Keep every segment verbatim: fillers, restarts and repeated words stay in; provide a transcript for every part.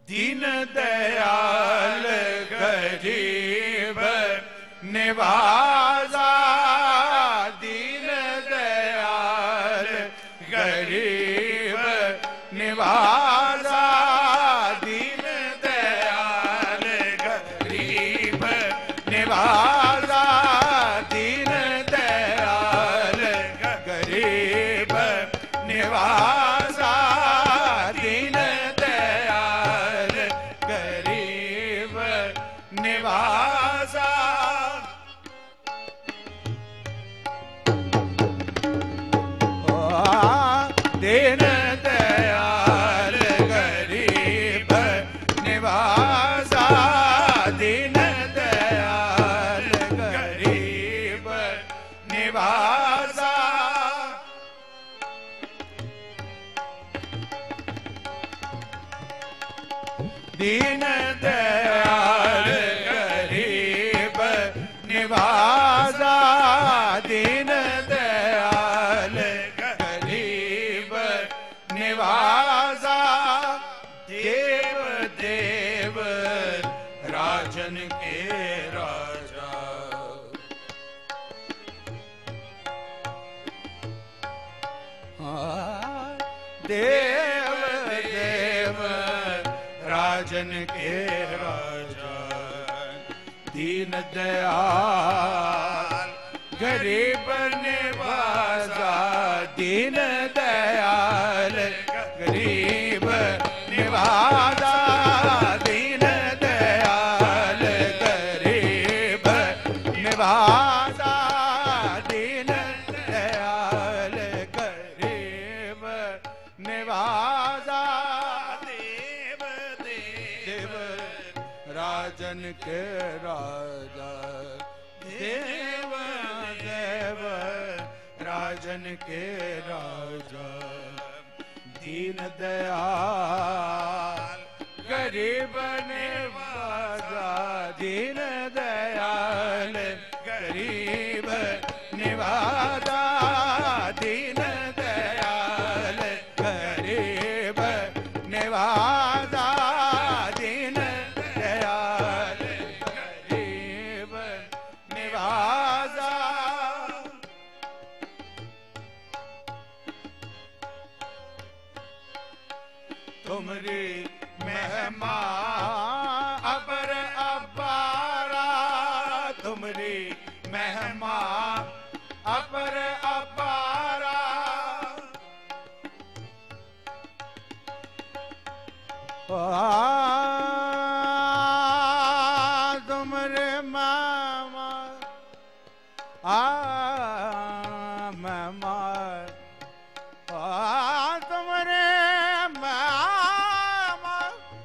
दीन दयाल गरीब निवाजा, दीन दयाल गरीब निवाजा, दीन दयाल गरीब निवाजा, दीन दयाल गरीब निवाजा, दीन दयाल गरीब निवाजा। दीन दयाल गरीब निवाजा, दीन दयाल गरीब निवाजा। दीन दयाल गरीब निवाजा, दीन दयाल गरीब निवाजा। देव देव राजन के राजा, देव देव राजन के राजा, दीन दयाल गरीब निवाजा, दीन दयाल गरीब निवाजा, दीन दयाल गरीब निवाजा, दीन दयाल गरीब निवाजा। देव देव राजन के राजा, देव देव राजन के राजा, दीन दयाल गरीब निवाजा, दीन दयाल गरीब निवाजा, दीन दयाल गरीब निवाजा, दीन दयाल गरीब निवाजा। तुमरी महिमा अपर अपारा, तुमरी महिमा अपर अपारा, तुमरे महिमा आ महिमा, तुमरे महिमा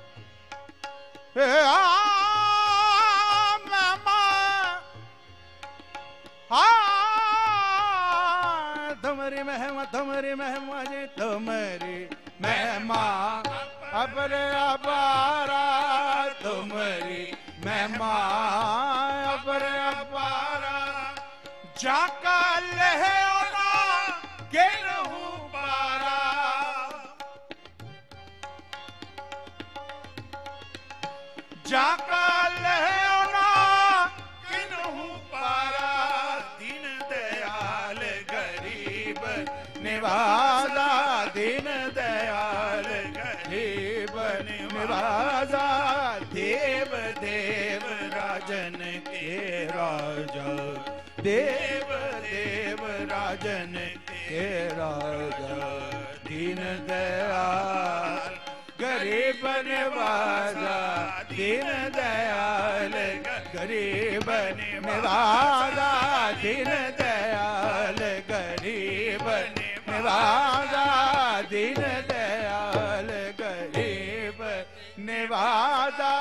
तुम्हारी महिमा, तुम्हारी महिमा जी, तुम्हारी महिमा अपर अपारा, तुम्हारी महिमा अपर अपारा। जाका लहना के रहूं पारा, जाका लहना के रहूं पारा, दीन दयाल गरीब निवाजा, दीन दयाल गरीब निवाजा। देव देव राजन के राजा, देव देव राजन के राजा, दीन दयाल गरीब निवाजा, दीन दयाल गरीब निवाजा, दीन दयाल गरीब निवाजा, दीन दयाल गरीब निवाजा।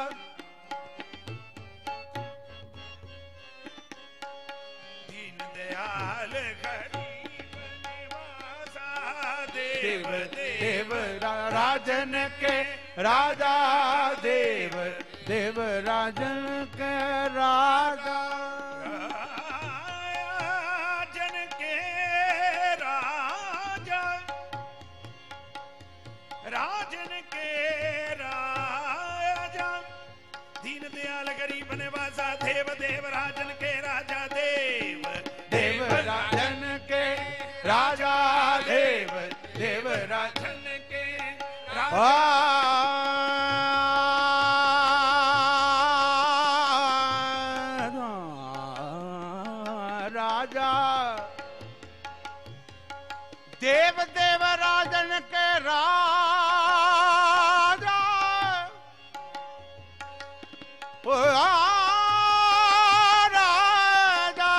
दीन दयाल गरीब निवाजा, देव देव राजन के राजा, देव देव राजन के राजा, राजन के राजा, राजन के राजा। दयाल गरीब निवासा देव देव राजन के राजा देव देव राजन के राजा देव देव राजन के राजा राजा देव देव राजन के राजा ओ राजा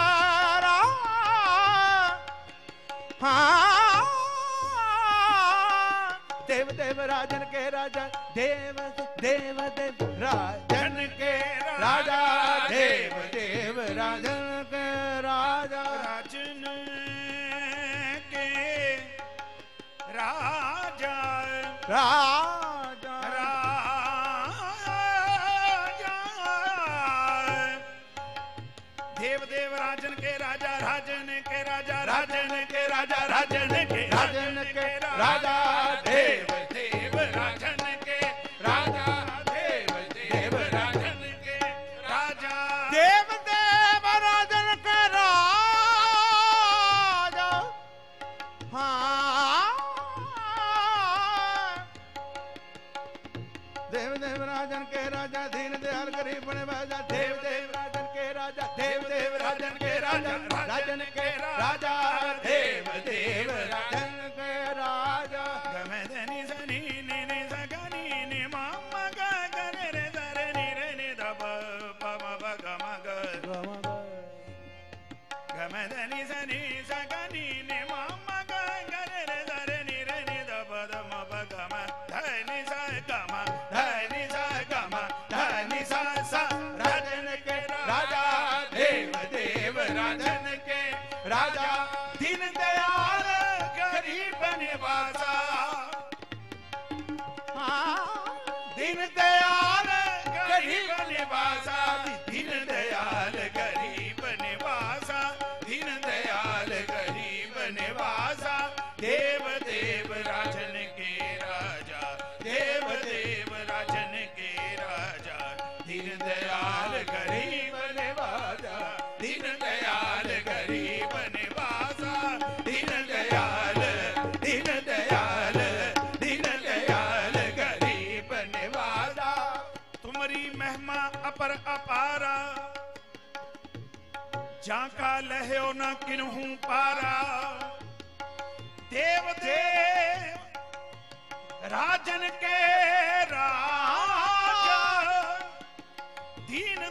हाँ देव देव राजन के राजा देव देव देव राजन के राजा देव देव राजन के राजा राजन के राजा राजा राजा देव देव राजन के राजा राजन के राजा राजन के राजा राजन के राजन के राजा देव देव राजन के राजा देव देव राजन के राजा देव देव राजन के राजा हाँ देव देव राजन के राजा दीन दयाल गरीब निवासा देव देव राजन के राजा देव देव राजन के राजा राजन के राजा देव देव राजन के राजा गमदनि सनि नि नि सगनि नि मम ग ग रे रे द रे नि रे नि द प प म प ग म ग गमदनि सनि सगनि नि मम ग ग रे रे द रे नि रे नि द प द म प ग म ध नि स ग म ध नि स ग म ध नि स स राजन के राजा देव देव राजन के राजा दीन दयाल गरीब निवासा हाँ दीन दयाल गरीब निवासा दीन दयाल गरीब निवासा दीन दयाल गरीब निवासा देव देव राजन के राजा देव देव राजन के राजा दीन दयाल गरीब निवासा दीन दयाल गरीब निवासा दीन दयाल दीन दयाल दीन दयाल गरीब निवासा तुम्हारी महिमा अपर अपारा जाका लह्यो न किन्हू पारा देव देव राजन के राजा दीन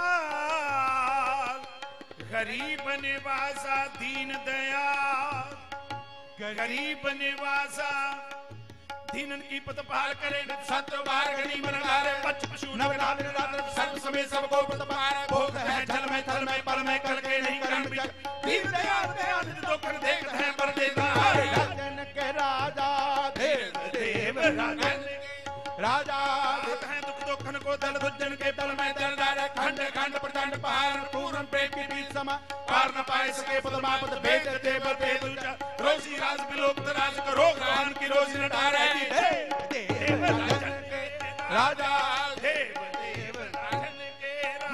दयाल गरीब निवासा दीन दयाल गरीब निवासा दीनन की पतपाल करे संत बार गरीब नगारे पच पशु नवनाथ रात्र सर्व समय सबको पतपाल भोग है जल में थल में पल में कल के नहीं करन विचार दीन दयाल दयाल तो कर देखते हैं पर देता है राजन के राजा देव देव राजन राजा है दुख दुखन को दल दुजन के बल में दल डाले खंड खंड प्रचंड पहाड़ पूर्ण प्रेम के बीच समा पार न पाए सके पदमापद भेद देव भेद रोजी राज विलोक राज को रोग रान की रोजी न डारे देव राजन के राजा देव देव राजन के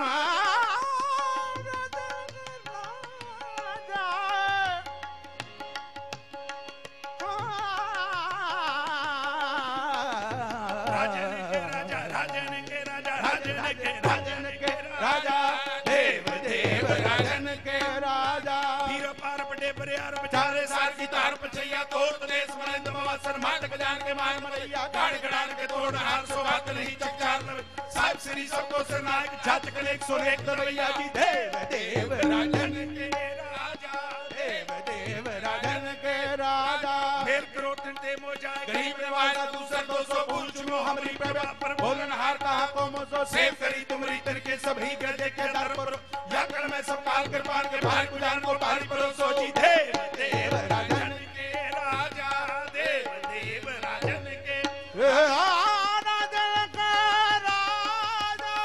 राजन के राजा राजन के राजा राजन के राजन के राजा देव देव राजन के राजा वीर पार पटे परियार बेचारे सार की तार पछैया तोड़ देश मलिंद मवासर माटक जान के मान मरैया गाड़ गड़ान के तोड़ हार सौभाग्य नहीं चक्कार साहिब श्री सबको सरनायक जातक एक सौ एक दरवैया जी देव देव राजन के राजा देव देव राजन के राजा फेर करो ते मोजा गरीब निवासा दूसरा दो सौ भूल चुनो हमारी प्रभा पर बोलन हार कहा को मोसो सेव करी तुम्हारी तरीके सभी गदे के दर पर या कर मैं सब काल कृपान के भारी गुजान को भारी परो सोची देव देव राजन के राजा देव देव राजन के राजन के राजा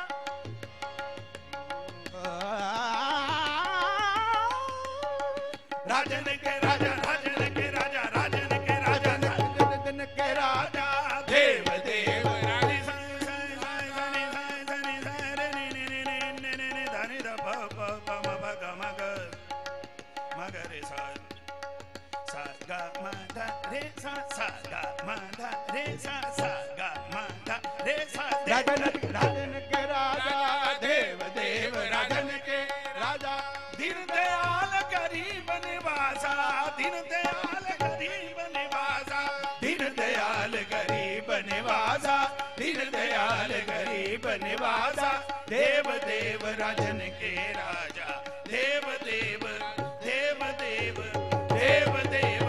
राजन के राजा राजन के राजा राजन के राजा राजन के राजा देव देव निवासा दीन दयाल गरीब निवासा देव देव राजन के राजा देव देव देव देव देव देव